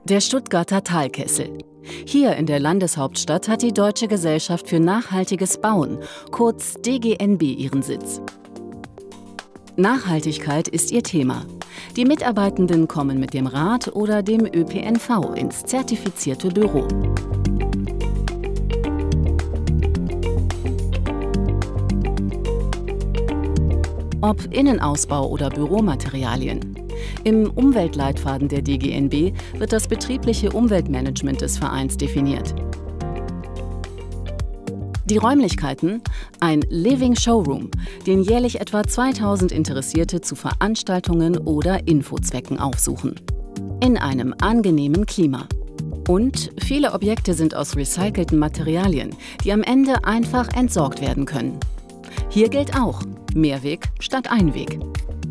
Der Stuttgarter Talkessel. Hier in der Landeshauptstadt hat die Deutsche Gesellschaft für nachhaltiges Bauen, kurz DGNB, ihren Sitz. Nachhaltigkeit ist ihr Thema. Die Mitarbeitenden kommen mit dem Rad oder dem ÖPNV ins zertifizierte Büro. Ob Innenausbau oder Büromaterialien. Im Umweltleitfaden der DGNB wird das betriebliche Umweltmanagement des Vereins definiert. Die Räumlichkeiten? Ein Living Showroom, den jährlich etwa 2000 Interessierte zu Veranstaltungen oder Infozwecken aufsuchen. In einem angenehmen Klima. Und viele Objekte sind aus recycelten Materialien, die am Ende einfach entsorgt werden können. Hier gilt auch: Mehrweg statt Einweg.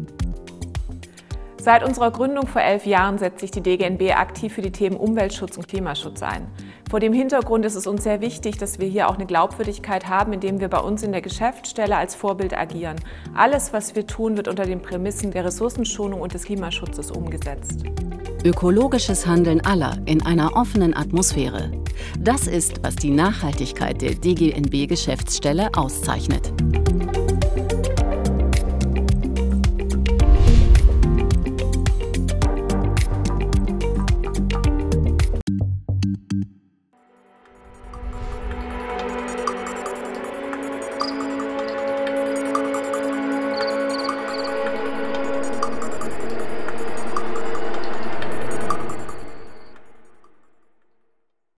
Seit unserer Gründung vor 11 Jahren setzt sich die DGNB aktiv für die Themen Umweltschutz und Klimaschutz ein. Vor dem Hintergrund ist es uns sehr wichtig, dass wir hier auch eine Glaubwürdigkeit haben, indem wir bei uns in der Geschäftsstelle als Vorbild agieren. Alles, was wir tun, wird unter den Prämissen der Ressourcenschonung und des Klimaschutzes umgesetzt. Ökologisches Handeln aller in einer offenen Atmosphäre. Das ist, was die Nachhaltigkeit der DGNB-Geschäftsstelle auszeichnet.